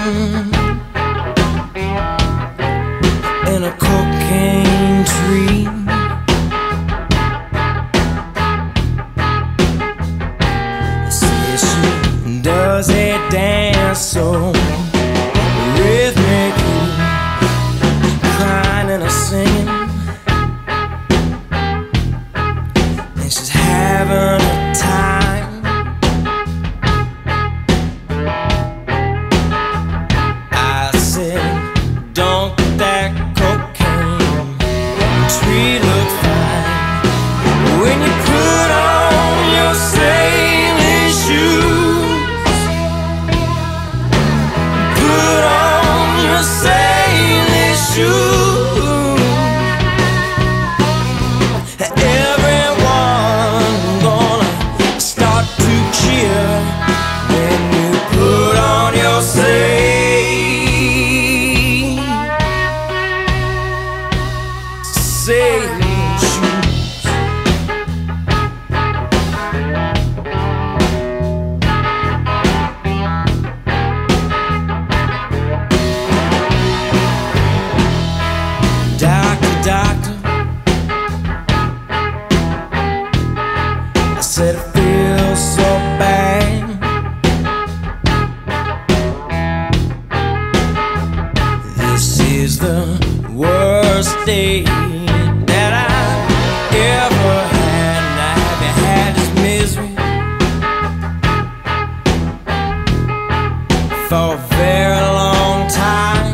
in a cocaine tree. Says she does a dance so rhythmically, crying and a singing, and she's having a time. I said, don't that cocaine tree look fine when you put on your sailing shoes? Put on your sailing shoes. Everyone gonna start to cheer when you put on your sailing shoes. Doctor, doctor, I said it feels so bad. This is the worst day that I've ever had. Now have you had this misery for a very long time?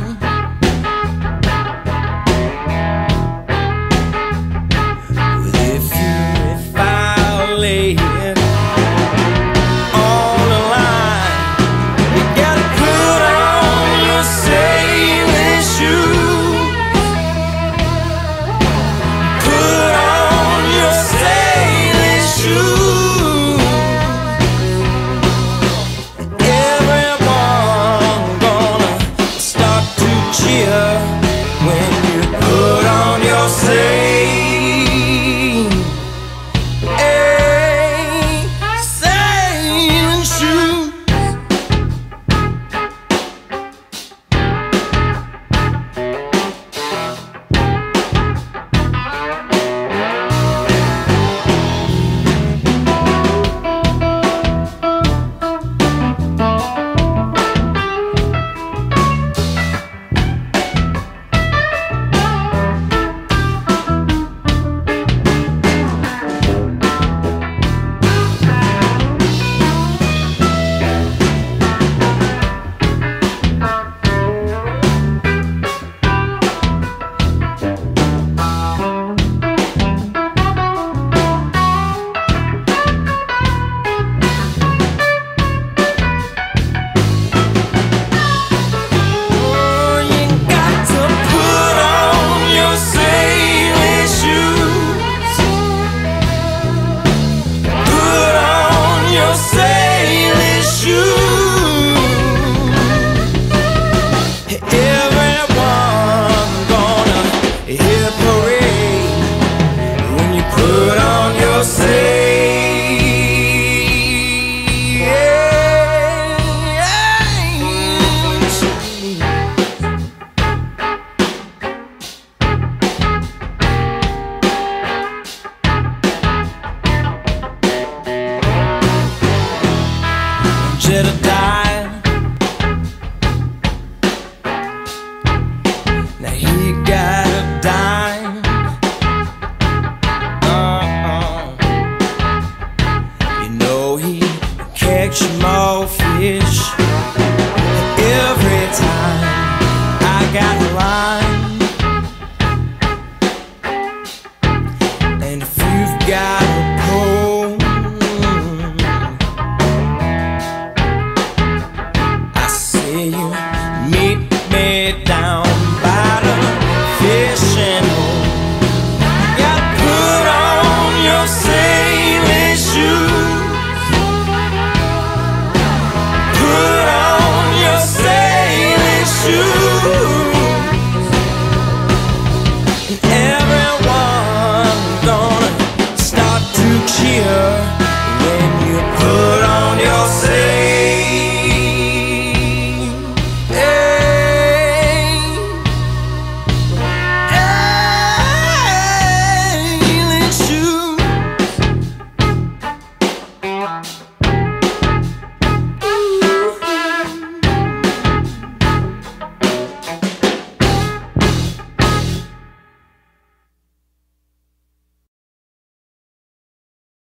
If I lay it on the line, you gotta put on your sailing shoes. Put on your sailing shoes. Everyone Bye.